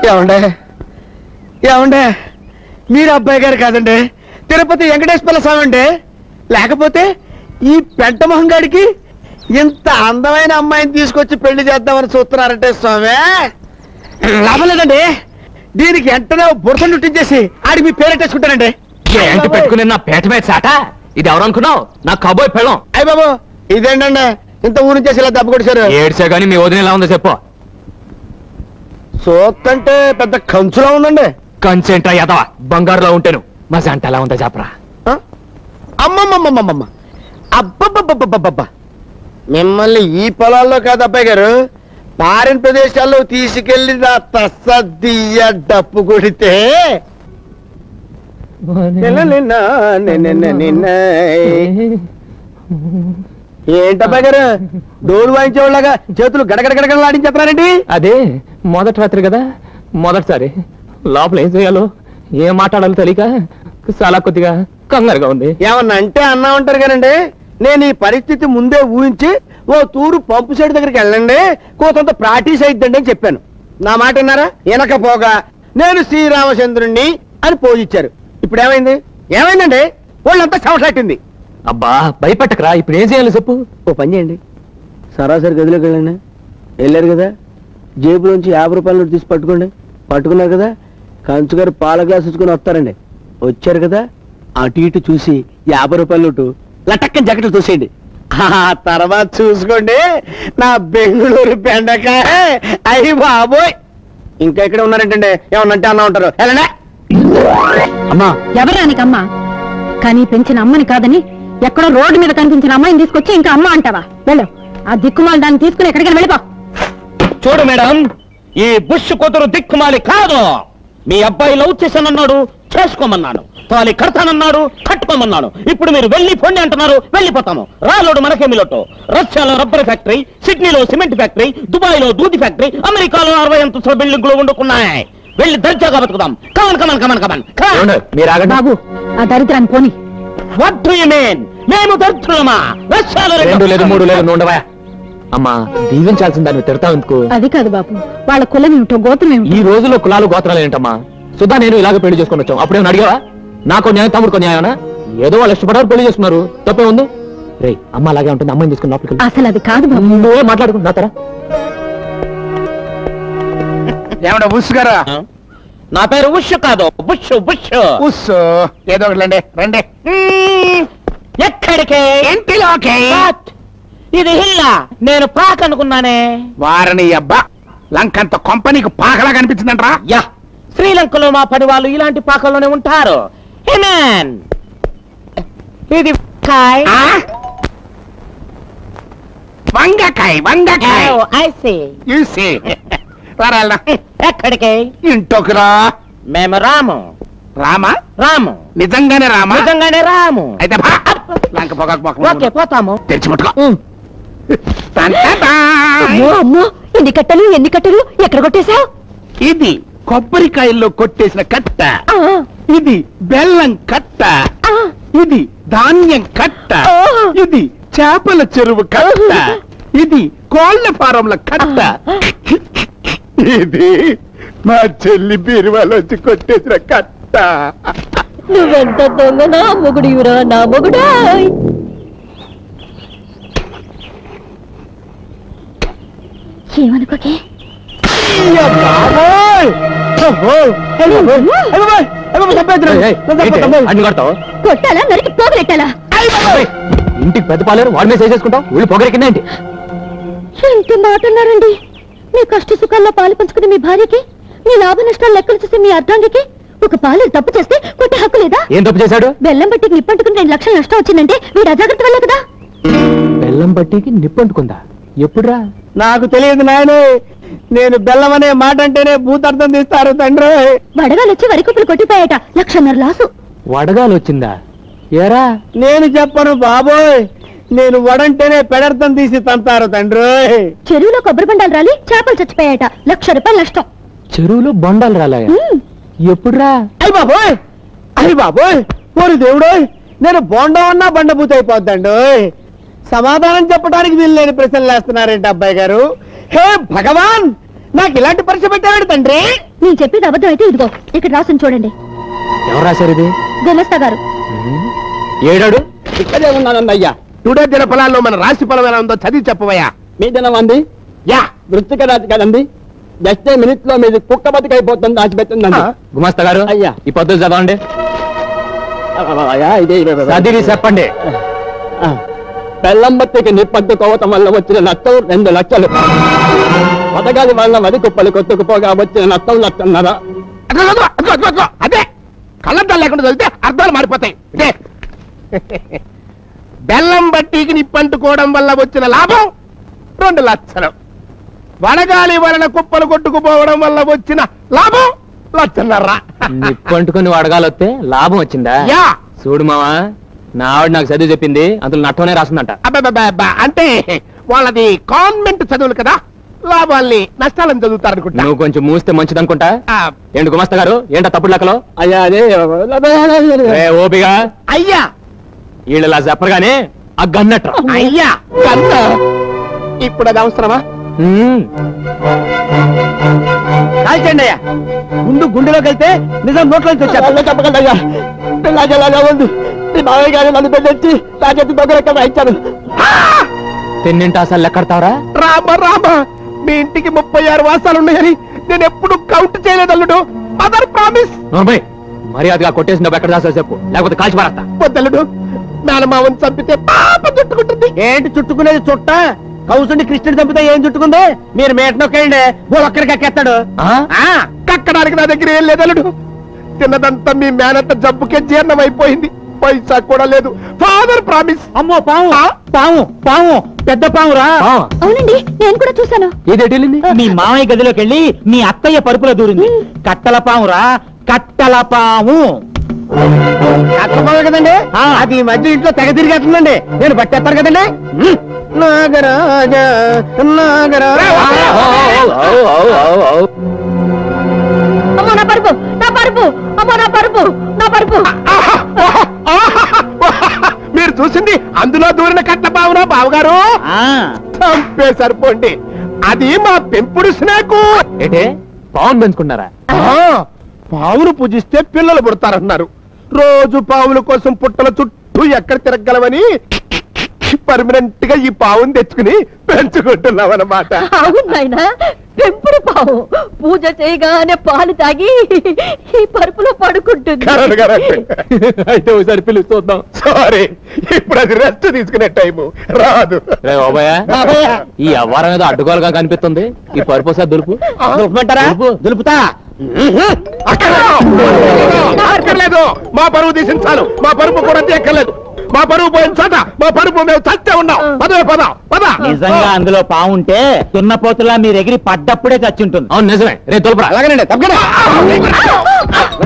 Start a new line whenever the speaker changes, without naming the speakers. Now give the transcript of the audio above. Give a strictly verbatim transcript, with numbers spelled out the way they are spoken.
ఏమండే ఏమండే మీరు అబ్బాయి గారు కాదండి, తిరుపతి వెంకటేశ్వర స్వామి అండి. లేకపోతే ఈ పెంట మొహంగాడికి ఇంత అందమైన అమ్మాయిని తీసుకొచ్చి పెళ్లి చేద్దామని చూస్తున్నారంటే స్వామి లాభం లేదండి. దీనికి వెంటనే బురద నుట్టించేసి ఆడికి మీ పేరెట్టేసుకుంటానండి.
ఏంటి పెట్టుకుని నా పేట మీద సాట? ఇది ఎవరు అనుకున్నావు? నా కబోయ్ పెళ్ళం.
అయ్య బాబు ఇదేంటండి ఇంత ఊరి చేసి ఇలా దెబ్బ కొట్టేశారు?
ఏడ్చా గానీ మీ వదిన ఎలా ఉందో చెప్పు.
సోకంటే పెద్ద కంచులా ఉందండి.
కంచేంట్రా యాదవా, బంగారులో ఉంటాను. మా జంట ఎలా ఉందో చెప్పరా.
అమ్మమ్మమ్మమ్మమ్మ అబ్బబ్బబ్బబ్బబ్బబ్బ, మిమ్మల్ని ఈ పొలాల్లో కాదు అబ్బాయి గారు, పారిన ప్రదేశాల్లో తీసుకెళ్లి నా తస్సదియ్య డప్పు కొడితే ఏంటబ్బాయి గారు డోలు వాయించేవాళ్ళగా చేతులు గడగడ గడగడలు ఆడించేస్తున్నారండి?
అదే మొదటి రాత్రి కదా, మొదటిసారి లోపల ఏం చేయాలో ఏం మాట్లాడాలో తెలియక చాలా కొద్దిగా కంగారుగా ఉంది.
ఏమన్నా అంటే అన్నా ఉంటారు కానండి, నేను ఈ పరిస్థితి ముందే ఊహించి ఓ తూరు పంపు సైడ్ దగ్గరికి వెళ్ళండి, కోతంత ప్రాక్టీస్ అయిద్దండి అని చెప్పాను. నా మాట విన్నారా? వెనకపోగా నేను శ్రీరామచంద్రుణ్ణి అని పోజిచ్చారు. ఇప్పుడు ఏమైంది? ఏమైందండి? వాళ్ళంతా చెమటట్టింది.
అబ్బా భయపెట్టకరా, ఇప్పుడు ఏం చేయాలో చెప్పు.
ఓ పని చేయండి, సరాసరి గదిలోకి వెళ్ళండి. వెళ్ళారు కదా, జేబులోంచి యాభై రూపాయల నోటు తీసి పట్టుకోండి. పట్టుకున్నారు కదా, కంచుగారు పాల గ్లాస్ ఇచ్చుకొని వస్తారండి. వచ్చారు కదా, అటు ఇటు చూసి యాభై రూపాయల నోటు లటక్కని జాకెట్లు చూసేయండి. ఆ తర్వాత చూసుకోండి నా బెంగళూరు బెండకాయ. అయ్యి బాబోయ్, ఇంకా ఇక్కడ ఉన్నారంటే ఏమన్నంటే అన్నా ఉంటారు. వెళ్ళండి.
అమ్మా
ఎవరానికమ్మా? కానీ పెంచిన అమ్మని కాదని ఎక్కడో రోడ్డు మీద కనిపించిన అమ్మాయిని తీసుకొచ్చి ఇంకా అమ్మ అంటావా? వెళ్ళు, ఆ దిక్కుమాలి దాన్ని తీసుకుని ఎక్కడికైనా వెళ్ళిపో.
చూడు మేడం, ఈ బుష్ కూతురు దిక్కుమాలి కాదు. మీ అబ్బాయి లవ్ చేశానన్నాడు, చేసుకోమన్నాను. తాలి కడతానన్నాడు, కట్టుకోమన్నాను. ఇప్పుడు మీరు వెళ్ళి పొండి అంటున్నారు, వెళ్ళిపోతాము. రాలోడు మనకేమి లోటు. రష్యాలో రబ్బర్ ఫ్యాక్టరీ, సిడ్నీలో సిమెంట్ ఫ్యాక్టరీ, దుబాయ్ లో దూది ఫ్యాక్టరీ, అమెరికాలో అరవై అంతస్తుల బిల్డింగ్లు వండుకున్నాయి. వెళ్ళి దర్జాగా బతుకుదాం. కమన్ కమన్ కమన్ కమన్
మీరు ఆగండి.
బాబు ఆ దరిద్రాన్ని పోని.
What do you mean? మేము దరిద్రులమా? రష్యాలో
రెండు లేదు మూడు లేదు నుండవా. అమ్మా దీవించాల్సిన దాన్ని తిడతా ఎందుకు?
అది కాదు బాబు, వాళ్ళ కులం ఏమిటో గోత్రం ఏమిటో.
ఈ రోజుల్లో కులాలు గోత్రాలు ఏంటమ్మా? సుధా నేను ఇలాగ పెళ్లి చేసుకుని వచ్చాం. అప్పుడేమో అడిగావా? నాకు న్యాయం తమ్ముడుకో న్యాయనా? ఏదో వాళ్ళు ఇష్టపడారు పెళ్లి చేసుకున్నారు, తప్పే ఉంది. రే అమ్మ అలాగే ఉంటుంది, అమ్మాయిని తీసుకుని లోపలికి.
అసలు అది కాదు బాబు.
నువ్వే మాట్లాడుకుంటా తరా.
ఏమన్నా బుష్ గారా?
నా పేరు ఉష్ కాదు, బుష్ బుష్
ఉస్ ఏదో ఒకటి రండి.
ఎక్కడికే?
ఇంటిలోకి.
ఇది హిల్లా, నేను పాక్ అనుకున్నానే.
వారని అబ్బా, లంకంత కొంపనీకి పాకలా కనిపించిందంట్రా.
యా, శ్రీలంకలో మా పని వాళ్ళు ఇలాంటి పాకల్లోనే ఉంటారు. హిమన్, ఇది కాయ్.
వంగకాయ వంగకాయ.
Oh, I see.
చూసి రారా.
ఎక్కడికి?
ఇంటోకిరా.
మేము రాము.
రామా?
రాము.
నిజంగానే రామా?
నిజంగానే రాము.
అయితే బా. లంక పొగకు పొగ.
ఓకే పోతాము.
తెరిచి పట్టుకో.
అమ్మో అమ్మో, ఎన్ని కట్టలు ఎన్ని కట్టలు ఎక్కడ కొట్టేశావు?
ఇది కొబ్బరికాయల్లో కొట్టేసిన కట్ట, ఇది బెల్లం కట్ట, ఇది ధాన్యం కట్ట, ఇది చేపల చెరువు కట్ట, ఇది కోళ్ల ఫారంల కట్ట, ఇది మా చెల్లి బీరువాలోంచి కొట్టేసిన కట్ట.
నువ్వెంత దొంగ నా మొగుడివురా నా మొగుడా. ఏమనుకోకే. కొట్టాలా నరికి పోగలెట్టాలా?
ఇంటికి పెద్ద పాలేరు వాడి మీద చేసుకుంటావు, వీళ్ళు పొగరెక్కిందా ఏంటి?
ఎంత మాటన్నారండి. మీ కష్ట సుఖాల్లో పాలు పంచుకుని మీ భార్యకి, మీ లాభ నష్టాలు లెక్కలు చూసి మీ అర్ధాంగికి ఒక పాలు తప్పు చేస్తే కొట్టే హక్కు లేదా?
ఏం తప్పు చేశాడు?
బెల్లం బట్టికి నిప్పంటుకుని రెండు లక్షలు నష్టం వచ్చిందంటే వీడు అజాగ్రత్త వల్లే కదా.
బెల్లం బట్టికి నిప్పంటుకుందా? ఎప్పుడురా?
నాకు తెలియదు నాయనే, నేను బెల్లం అనే మాట అంటేనే భూతార్థం తీస్తారు తండ్రి.
వడగాలు వచ్చి వరి కుప్పలు కొట్టిపోయాట, లక్షన్నర లాసు.
వడగాలు వచ్చిందా? ఏరా
నేను చెప్పను బాబోయ్, నేను వడంటేనే పెడర్థం తీసి తంతారు తండ్రి.
చెరువులో కొబ్బరి బండాలు రాలి చేపలు చచ్చిపోయాట, లక్ష రూపాయలు నష్టం.
చెరువులో బండాలు రాలాయా? ఎప్పుడురా?
అయ్యి బాబోయ్ అయ్యి బాబోయ్, ఓరి దేవుడోయ్, నేను బోండం అన్నా బండబూత అయిపోద్దండి. సమాధానం చెప్పడానికి వీల్లేని ప్రశ్నలు వేస్తున్నారేంటి అబ్బాయి గారు? హే భగవాన్, నాకు ఇలాంటి పరీక్ష పెట్టాడు తండ్రి.
నేను చెప్పేది అబద్ధం అయితే ఇదిగో ఇక్కడ రాసుని చూడండి.
ఎవరు రాశారు ఇది?
గుమస్తా గారు.
ఏడాడు
ఇక్కడే ఉన్నానండి అయ్యా.
టుడే దిన ఫలాల్లో మన రాశి ఫలం ఎలా ఉందో చదివి చెప్పవయ్యా.
మీ దినం అంది
యా
వృత్తిక రాజు కదండి. జస్ట్ మినిట్ లో మీది కుక్క బతికైపోతుంది దాచిపెట్టిందండి.
గుమాస్తా గారు
అయ్యా.
ఈ పద్ధతి చదవండి.
అయ్యా ఇదే
చదివి చెప్పండి.
బెల్లం బత్తికి నిప్పట్టుకోవటం వల్ల వచ్చిన నష్టం రెండు లక్షలు. పథకాల వల్ల వరి కుప్పలు కొట్టుకుపోగా వచ్చిన నష్టం లక్షన్నర.
అదిగో, అదిగో, అదిగో, అదిగో, అదిగో. అదే కళ్ళద్దాలు లేకుండా చదివితే అర్థాలు మారిపోతాయి. ఇదే బెల్లం బట్టీకి నిప్పంటుకోవడం వల్ల వచ్చిన లాభం రెండు లక్షలు. వడగాలి వలన కుప్పలు కొట్టుకుపోవడం వల్ల వచ్చిన లాభం లక్షన్నర.
నిప్పంటుకుని వడగాలొస్తే లాభం వచ్చిందా?
యా
చూడు మావా, నా ఆవిడ నాకు చదివి చెప్పింది, అందులో నట్టనే రాస్తుందంట.
అబ్బబ్బబ్బబ్బ, అంటే వాళ్ళది కాన్వెంట్ చదువులు కదా, లాభాల్ని నష్టాలను చదువుతారనుకుంటా.
నువ్వు కొంచెం మూస్తే మంచిదనుకుంటా.
ఆ,
ఏంటి గుమస్తా గారు, ఏంటా తప్పుడు లెక్కలో?
అయ్యా అదే
ఏ ఓపిగా
అయ్యా
వీళ్ళు ఇలా చెప్పరుగానే ఆ గన్నట్ర.
అయ్యా కన్న ఇప్పుడు అది అవసరమా?
కాల్చండి అయ్యా. గుండు గుండెలోకి వెళ్తే నిజం నోట్లోంచి వచ్చారు.
చెప్పకండి అయ్యా. రాజలాగా ఉంది. మీ మామయ్య గారు నన్ను పెట్టి నా చేతి దగ్గర రాయించారు.
తిన్నింటి అసలు లెక్కడతావరా?
రామ రామ, మీ ఇంటికి ముప్పై ఆరు వాసాలు ఉన్నాయని నేను ఎప్పుడు కౌంట్ చేయలేదు అల్లుడు. Mother promise.
నోర్మై, మర్యాదగా కొట్టేసి నువ్వు ఎక్కడ దాసా చెప్పు, లేకపోతే కాల్చి పారేస్తా.
వద్దల్లుడు, మేనమావని చంపితే పాప చుట్టుకుంటుంది.
ఏంటి చుట్టుకునేది? చుట్ట కౌసుండి కృష్ణుడు చంపితే ఏం చుట్టుకుంది? మీరు మేట నొక్కేయండి, ఒక్కడికి ఎక్కేస్తాడు.
కక్కడానికి నా దగ్గర ఏం లేదు అల్లుడు. తిన్నదంతా మీ మేనత్త జబ్బుకే జీర్ణం అయిపోయింది. పైసా కూడా లేదు. Father promise.
అమ్మో పాము, పాము పాము పెద్ద పామురా.
అవునండి, నేను కూడా చూశాను.
ఏదేటెళ్ళింది?
మీ మామయ్య గదిలోకి వెళ్ళి మీ అత్తయ్య పరుపులో దూరింది. కట్టల పామురా, కట్టల పాము. కట్టపాము కదండి, అది ఈ మధ్య ఇంట్లో తెగ తిరిగేస్తుందండి. నేను పట్టేస్తాను కదండి. నాగరాజ నాగరాజ.
అమ్మో నా పరుపు, నా పరుపు, అమ్మో నా పరుపు, నా పరుపు.
మీరు చూసింది అందులో దూరిన కట్ట బావునా బావగారు? చంపే సరిపోండి, అది మా పెంపుడు స్నేకు.
ఏంటే పావును పెంచుకున్నారా?
పావును పూజిస్తే పిల్లలు పుడతారన్నారు. రోజు పావుల కోసం పుట్టల చుట్టూ ఎక్కడ తిరగలవని పర్మనెంట్ గా ఈ పావును తెచ్చుకుని పెంచుకుంటున్నాం అన్నమాట.
అవునాయనా, పెంపుడు పావు పూజ చేయగానే పాలు తాగి ఈ పరుపులో పడుకుంటుంది.
అయితే ఒకసారి పిలిచి చూద్దాం.
సారీ, ఇప్పుడు అది రెస్ట్ తీసుకునే టైము రాదు.
రే ఓబయ్య, ఈ అవ్వారం ఏదో అడ్డుకోలుగా కనిపిస్తుంది. ఈ పరుపు సార్ దులుపు.
దులుపుమంటారా? దులుపుతా.
అక్కర్లేదు, మా పరువు తీసించాలు. మా పరుపు కూడా తీయక్కర్లేదు. మా పరువు పోయిన చోట మా పరుపు మేము చచ్చే ఉన్నాం. పదవే పద పద.
నిజంగా అందులో పాము ఉంటే దున్నపోతులా మీరు ఎగిరి పడ్డప్పుడే చచ్చి ఉంటుంది.
అవును నిజమే. రే దులుపురా.
అలాగేనండి, తప్పకుండా.